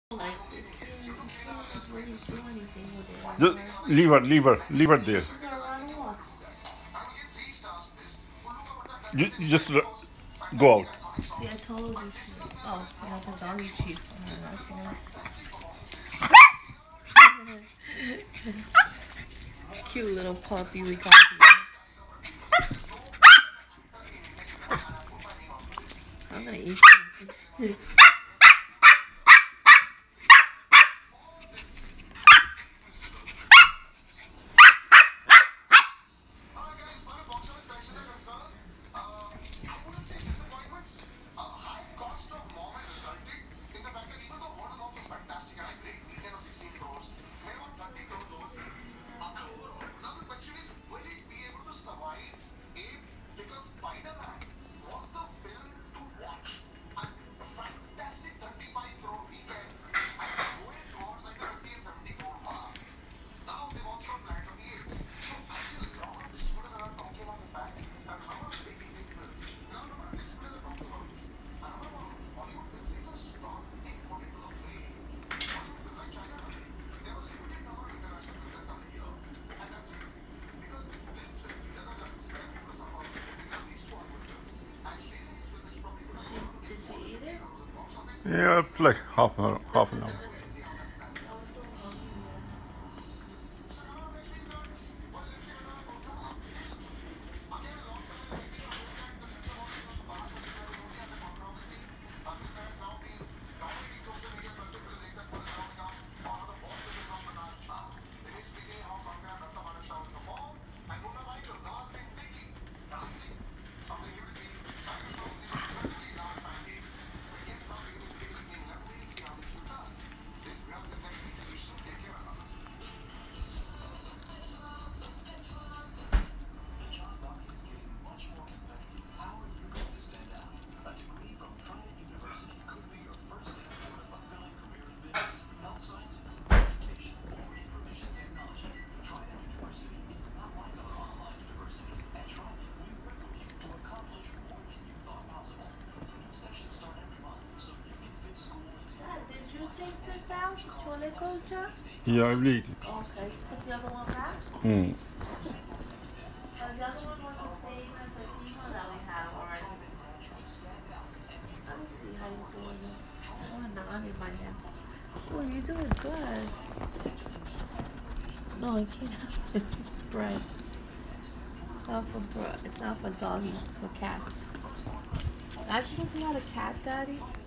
Like this kid, can't really do anything with it. Like, Just leave her there. she's gonna run off. You just go out. See, I told you she. Oh, yeah, the doggy chief. Cute little puppy we got here. I'm gonna eat something. Yeah, like half an hour. Yeah, I believe. Okay, put the other one back. Mm. The other one was the same as the email that we have already. Let me see how you're doing. Oh, no, let me find him. Oh, you're doing good. No, I can't. It's a spread. It's not for doggies, it's for cats. Actually, you had a cat, Daddy?